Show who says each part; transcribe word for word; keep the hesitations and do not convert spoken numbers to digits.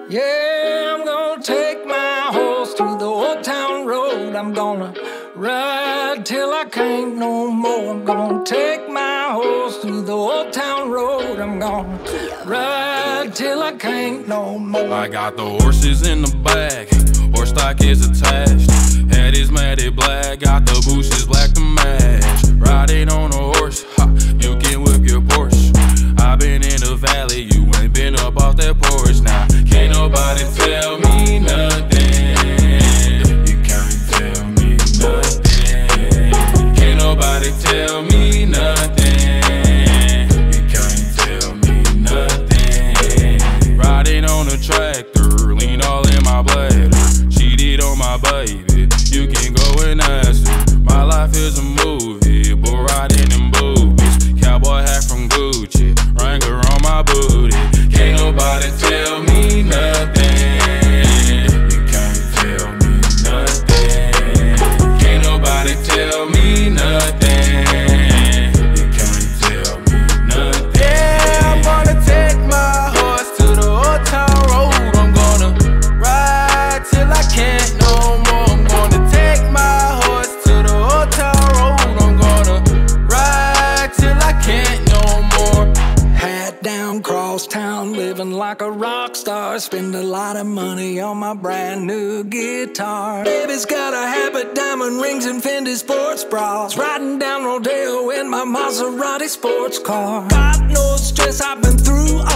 Speaker 1: Yeah, I'm gonna take my horse to the old town road. I'm gonna ride till I can't no more. I'm gonna take my horse to the old town road. I'm gonna ride till I can't no more.
Speaker 2: I got the horses in the back, horse stock is attached. Head is matted black, got the bushes black to match. Riding on a horse, ha, you can whip your Porsche. I been in the valley, you ain't been up off that porch. Now, can't nobody tell me nothing. You can't tell me nothing. Can't nobody tell me nothing. You can't tell me nothing. Riding on a tractor, lean all in my bladder. Cheated on my baby, you can go and ask her. My life is a movie, bull riding in boobies. Cowboy hat from Gucci, Wrangler on my booty. Can't nobody tell me nothing. You can't tell me nothing. Can't nobody tell me nothing. You can't tell me nothing.
Speaker 3: Yeah, I'm gonna take my horse to the old town road. I'm gonna ride till I can't no more. I'm gonna take my horse to the old town road. I'm gonna ride till I can't no more.
Speaker 1: Hat down, cross town, living like a rock star. Spend a lot of money on my brand new guitar. Baby's got a habit, diamond rings and Fendi sports bras. Riding down Rodeo in my Maserati sports car. God knows stress I've been through.